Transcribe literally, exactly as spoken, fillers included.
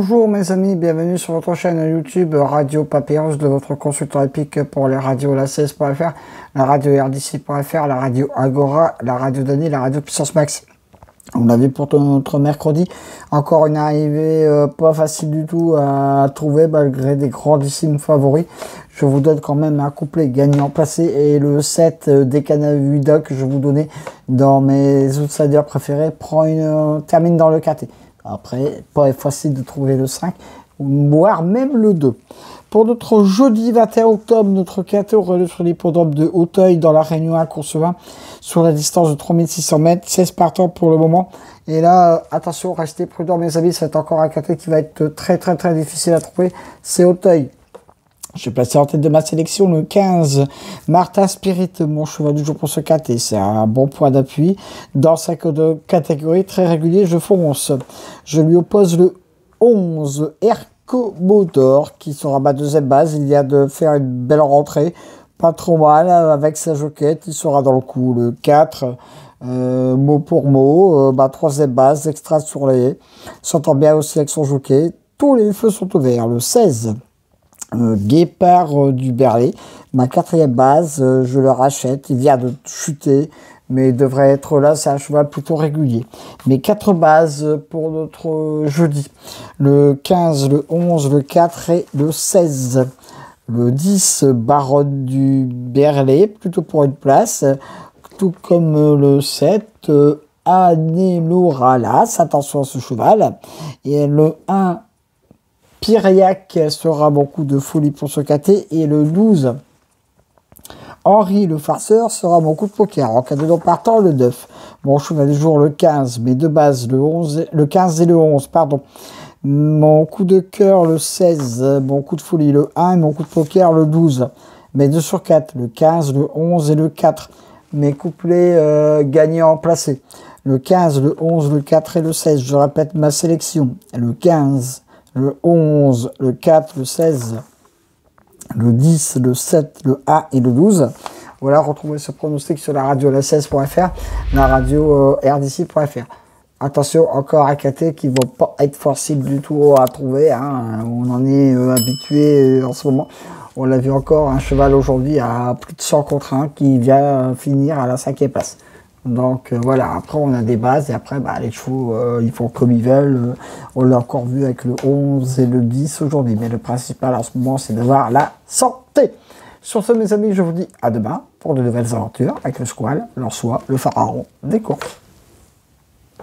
Bonjour mes amis, bienvenue sur votre chaîne YouTube Radio Papyrus de votre consultant épique pour les radios la seize point F R, la radio R D C point F R, la radio Agora, la radio Dany, la radio Puissance Max. On a vu pour notre mercredi encore une arrivée euh, pas facile du tout à trouver malgré des grandissimes favoris. Je vous donne quand même un couplet gagnant placé et le sept euh, des Canavuda que je vous donnais dans mes outsiders préférés prend une euh, termine dans le K T. Après, pas facile de trouver le cinq, voire même le deux. Pour notre jeudi vingt et un octobre, notre K T aura lieu sur l'hippodrome de Hauteuil dans la Réunion un course vingt sur la distance de trois mille six cents mètres, seize partants pour le moment. Et là, attention, restez prudents mes amis, c'est encore un K T qui va être très très très difficile à trouver, c'est Hauteuil. J'ai placé en tête de ma sélection le quinze, Martha Spirit, mon cheval du jour pour ce K T. C'est un bon point d'appui. Dans sa catégorie très régulier, je fonce. Je lui oppose le onze, Ercomodor, qui sera ma deuxième base. Il y a de faire une belle rentrée. Pas trop mal, avec sa joquette. Il sera dans le coup. Le quatre, euh, mot pour mot. Euh, ma troisième base, extra sur les. S'entend bien aussi avec son jockey. Tous les feux sont ouverts. Le seize. Euh, Guépard euh, du Berlay, ma quatrième base, euh, je le rachète, il vient de chuter, mais il devrait être là, c'est un cheval plutôt régulier. Mes quatre bases pour notre euh, jeudi, le quinze, le onze, le quatre et le seize. Le dix, Baronne du Berlay, plutôt pour une place, tout comme euh, le sept, euh, Aneloralas, attention à ce cheval, et le un, Piriac sera mon coup de folie pour ce K T. Et le douze, Henri le farceur sera mon coup de poker. En cas de non partant, le neuf. Mon cheval du jour, le quinze. Mes deux bases, le, onze, le quinze et le onze. Pardon. Mon coup de cœur, le seize. Mon coup de folie, le un. Et mon coup de poker, le douze. Mes deux sur quatre, le quinze, le onze et le quatre. Mes couplets euh, gagnants placés. Le quinze, le onze, le quatre et le seize. Je répète ma sélection. Le quinze. Le onze, le quatre, le seize, le dix, le sept, le un et le douze. Voilà, retrouvez ce pronostic sur la radio la seize point F R, la radio euh, R D C point F R. Attention, encore un K T qui ne va pas être facile du tout à trouver. Hein. On en est euh, habitué euh, en ce moment. On l'a vu encore, un cheval aujourd'hui à plus de cent contre un qui vient finir à la cinquième place. Donc euh, voilà, après on a des bases et après bah, les chevaux euh, ils font comme ils veulent. On l'a encore vu avec le onze et le dix aujourd'hui, mais le principal en ce moment c'est d'avoir la santé. Sur ce mes amis, je vous dis à demain pour de nouvelles aventures avec le squal, l'ansois, le pharaon des courses.